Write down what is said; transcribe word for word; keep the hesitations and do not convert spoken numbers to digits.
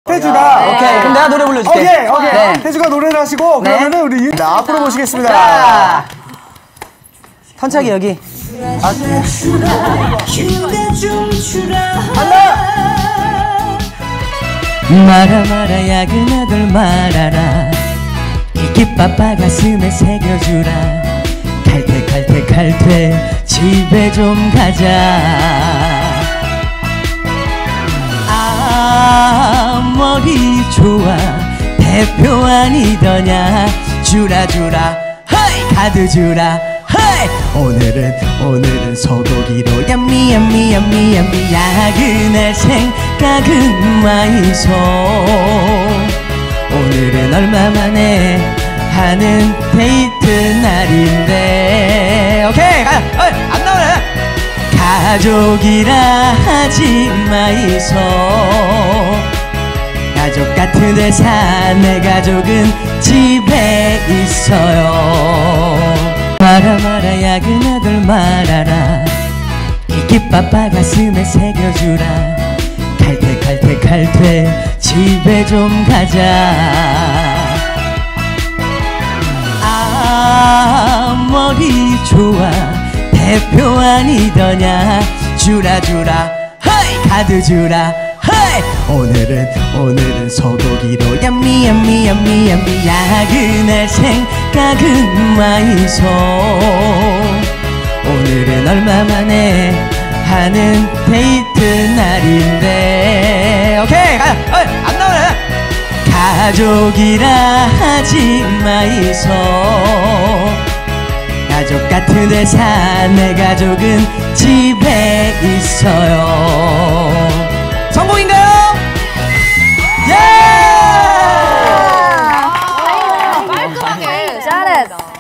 태주가 네. 오케이, 그럼 내가 노래 불러줄게. 오케이, 오케이. 네. 태주가 노래를 하시고 네. 그러면은 우리 유... 자, 앞으로 모시겠습니다. 자, 턴차기 여기. 아, 말아 말아 야근아들 말아라 이끼빠빠 가슴에 새겨주라 칼퇴 칼퇴 칼퇴 집에 좀 가자 아 머리 좋아 대표 아니더냐 주라 주라 헤이 가드 주라 헤이 오늘은 오늘은 소고기로 얌미 얌미 얌미 얌미 야근할 생각은 마이소 오늘은 얼마만에 하는 데이트 날인데 오케이 가, 어이, 안 나오네 가족이라 하지 마이소 가족 같은 회사 내 가족은 집에 있어요 말아 말아 야근아들 말아라 이끼빠빠 가슴에 새겨주라 칼퇴 칼퇴 칼퇴 집에 좀 가자 아 머리 좋아 대표 아니더냐 주라 주라 헤이 가드 주라 헤이 오늘은 오늘은 소고기로 얌미 얌미 얌미 얌미 야근할 생각은 마이소 오늘은 얼마만에 하는 데이트 날인데 오케이 가, 어이, 안 나오네 가족이라 하지 마이소 가족 같은 회사 내 가족은 집에 있어요 성공인가요? 예! 깔끔하게 잘했어.